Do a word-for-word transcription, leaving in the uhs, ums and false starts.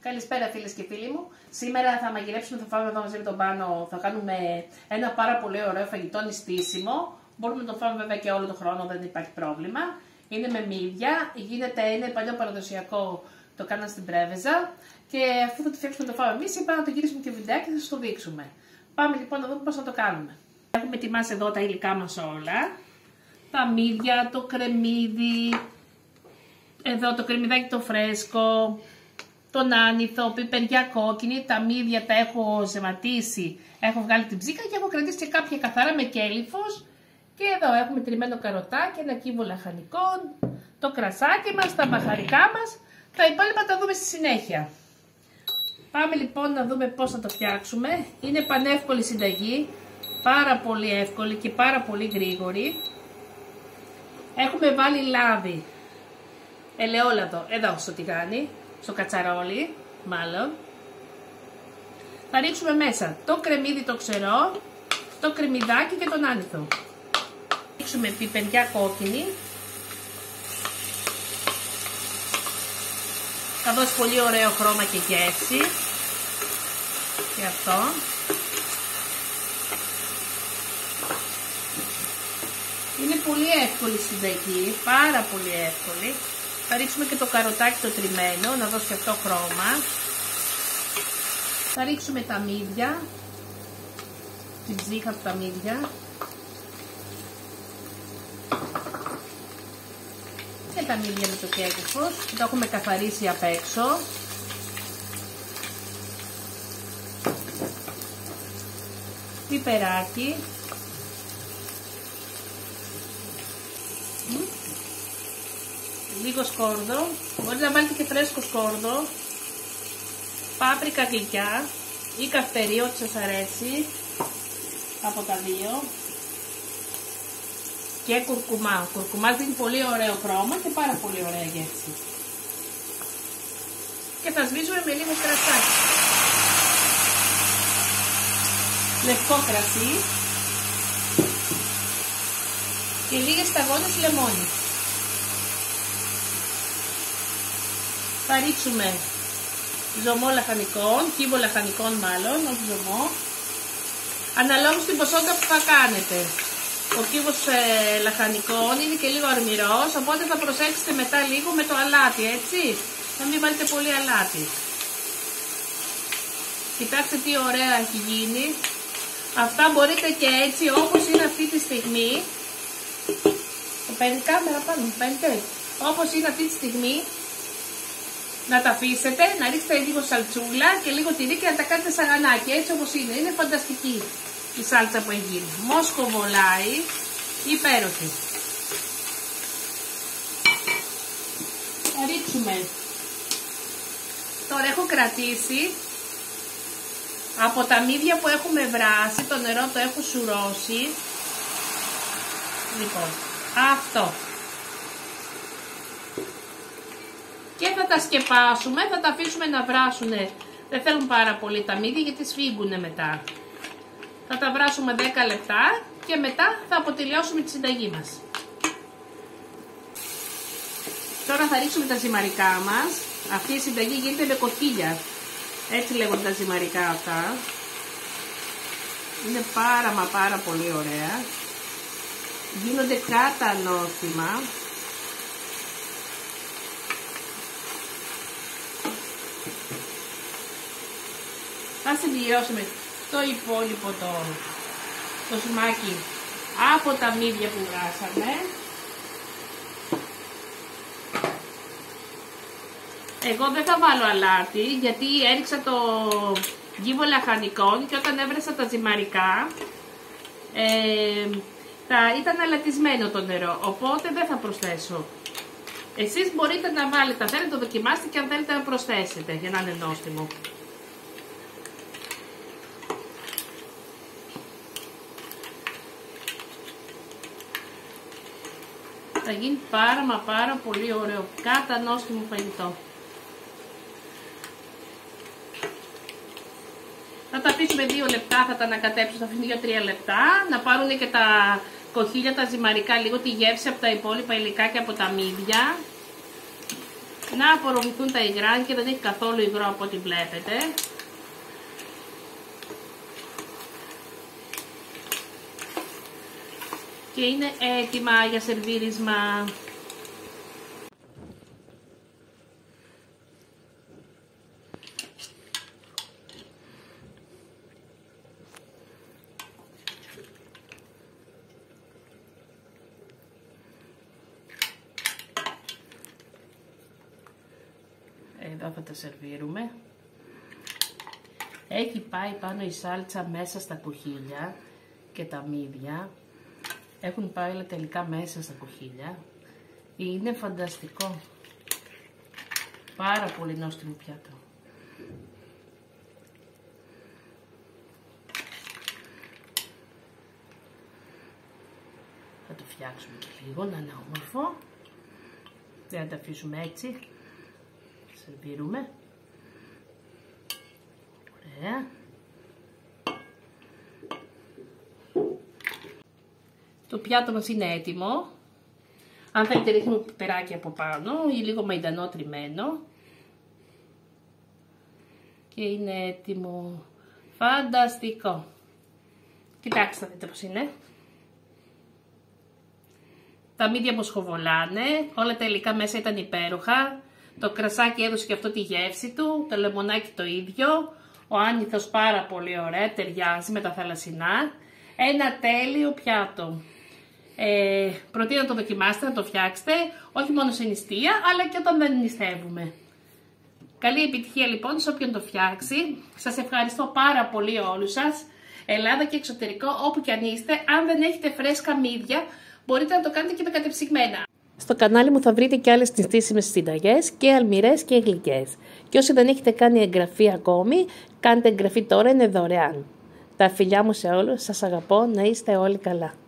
Καλησπέρα φίλες και φίλοι μου. Σήμερα θα μαγειρέψουμε, θα φάμε εδώ μαζί με τον Πάνο, θα κάνουμε ένα πάρα πολύ ωραίο φαγητό νηστίσιμο. Μπορούμε να το φάμε βέβαια και όλο τον χρόνο, δεν υπάρχει πρόβλημα. Είναι με μύδια, γίνεται, είναι παλιό παραδοσιακό, το κάναμε στην πρέβεζα. Και αφού θα το φτιάξουμε το φάμε εμείς, είπα να το γυρίσουμε και βιντεάκι και θα σας το δείξουμε. Πάμε λοιπόν να δούμε πώς θα το κάνουμε. Έχουμε ετοιμάσει εδώ τα υλικά μας όλα. Τα μύδια, το κρεμμύδι, εδώ το κρεμμυδάκι το φρέσκο, τον άνηθο, πιπεριά κόκκινη, τα μύδια τα έχω ζεματίσει, έχω βγάλει την ψύχα και έχω κρατήσει και κάποια καθαρά με κέλυφος. Και εδώ έχουμε τριμμένο καροτάκι, ένα κύβο λαχανικών, το κρασάκι μας, τα μπαχαρικά μας. Τα υπόλοιπα τα δούμε στη συνέχεια. Πάμε λοιπόν να δούμε πώς θα το φτιάξουμε. Είναι πανεύκολη συνταγή, πάρα πολύ εύκολη και πάρα πολύ γρήγορη. Έχουμε βάλει λάδι, ελαιόλαδο, εδώ στο τηγάνι, στο κατσαρόλι μάλλον. Θα ρίξουμε μέσα το κρεμμύδι το ξερό, το κρεμμυδάκι και τον άνηθο. Θα ρίξουμε πιπεριά κόκκινη. Θα δώσει πολύ ωραίο χρώμα και γεύση. Και αυτό. Είναι πολύ εύκολη συνταγή, πάρα πολύ εύκολη. Θα ρίξουμε και το καροτάκι το τριμμένο, να δώσει αυτό χρώμα. Θα ρίξουμε τα μύδια, την ψύχα από τα μύδια. Και τα μύδια με το κέλυφος, το έχουμε καθαρίσει απ' έξω. Πιπεράκι. Λίγο σκόρδο, μπορείτε να βάλετε και φρέσκο σκόρδο, πάπρικα γλυκιά ή καυτερή, ό,τι σας αρέσει, από τα δύο, και κουρκουμά. Ο κουρκουμάς δίνει πολύ ωραίο χρώμα και πάρα πολύ ωραία γεύση. Και θα σβήσουμε με λίγο κρασάκι. Λευκό κρασί και λίγες σταγόνες λεμόνι. Θα ρίξουμε ζωμό λαχανικών, κύβο λαχανικών μάλλον, όχι ζωμό, αναλόγως την ποσότητα που θα κάνετε. Ο κύβος ε, λαχανικών είναι και λίγο αρμυρός, οπότε θα προσέξετε μετά λίγο με το αλάτι, έτσι, να μην βάλετε πολύ αλάτι. Κοιτάξτε τι ωραία έχει γίνει. Αυτά μπορείτε και έτσι όπως είναι αυτή τη στιγμή. Το παίρνει κάμερα πάνω, παίρνετε. Όπως είναι αυτή τη στιγμή, να τα αφήσετε, να ρίξετε λίγο σαλτσούλα και λίγο τυρί και να τα κάνετε σαγανάκι, έτσι όπως είναι. Είναι φανταστική η σάλτσα που έχει γίνει. Μόσκο βολάει, υπέροχη. Θα ρίξουμε. Τώρα έχω κρατήσει από τα μύδια που έχουμε βράσει, το νερό το έχω σουρώσει. Λοιπόν, αυτό. Και θα τα σκεπάσουμε, θα τα αφήσουμε να βράσουνε. Δεν θέλουν πάρα πολύ τα μύδια γιατί σφίγγουνε μετά. Θα τα βράσουμε δέκα λεπτά και μετά θα αποτελειώσουμε τη συνταγή μας. Τώρα θα ρίξουμε τα ζυμαρικά μας. Αυτή η συνταγή γίνεται με κοκκίλια. Έτσι λέγονται τα ζυμαρικά αυτά. Είναι πάρα μα πάρα πολύ ωραία. Γίνονται κατανόστιμα. Θα συμπληρώσουμε το υπόλοιπο το, το ζυμάκι από τα μύδια που βράσαμε. Εγώ δεν θα βάλω αλάτι γιατί έριξα το κύβο λαχανικών και όταν έβρεσα τα ζυμαρικά ε, τα, ήταν αλατισμένο το νερό, οπότε δεν θα προσθέσω. Εσείς μπορείτε να βάλετε, αν θέλετε το δοκιμάστε και αν θέλετε να προσθέσετε για να είναι νόστιμο. Θα γίνει πάρα μα πάρα πολύ ωραίο, κατανόστιμο φαγητό. Θα τα αφήσουμε δύο λεπτά, θα τα ανακατέψω, θα αφήσουμε δύο τρία λεπτά, να πάρουν και τα κοχύλια, τα ζυμαρικά, λίγο τη γεύση από τα υπόλοιπα υλικά και από τα μύδια. να απορροφηθούν τα υγρά και δεν έχει καθόλου υγρό από ό,τι βλέπετε. Και είναι έτοιμα για σερβίρισμα. Εδώ θα τα σερβίρουμε. Έχει πάει πάνω η σάλτσα μέσα στα κουχίλια και τα μύδια. Έχουν πάει όλα τελικά μέσα στα κουχίλια. Είναι φανταστικό. Πάρα πολύ νόστιμο πιάτο. Θα το φτιάξουμε και λίγο να είναι όμορφο. Δεν θα τα αφήσουμε έτσι. Σερβίρουμε. Ωραία. Το πιάτο μας είναι έτοιμο. Αν θέλετε ρίχνουμε πιπεράκι από πάνω ή λίγο μαϊντανό τριμμένο. Και είναι έτοιμο. Φανταστικό. Κοιτάξτε, θα δείτε πώς είναι. Τα μύδια μου σχοβολάνε. Όλα τα υλικά μέσα ήταν υπέροχα. Το κρασάκι έδωσε και αυτό τη γεύση του. Το λεμονάκι το ίδιο. Ο άνηθος πάρα πολύ ωραία. Ταιριάζει με τα θαλασσινά. Ένα τέλειο πιάτο. Ε, προτείνω να το δοκιμάσετε, να το φτιάξετε, όχι μόνο σε νηστεία, αλλά και όταν δεν νηστεύουμε. Καλή επιτυχία λοιπόν σε όποιον το φτιάξει. Σας ευχαριστώ πάρα πολύ όλους σας. Ελλάδα και εξωτερικό, όπου και αν είστε, αν δεν έχετε φρέσκα μύδια, μπορείτε να το κάνετε και με κατεψυγμένα. Στο κανάλι μου θα βρείτε και άλλες νηστίσιμες συνταγές, και αλμυρές και γλυκές. Και όσοι δεν έχετε κάνει εγγραφή ακόμη, κάντε εγγραφή τώρα, είναι δωρεάν. Τα φιλιά μου σε όλους, σας αγαπώ, να είστε όλοι καλά.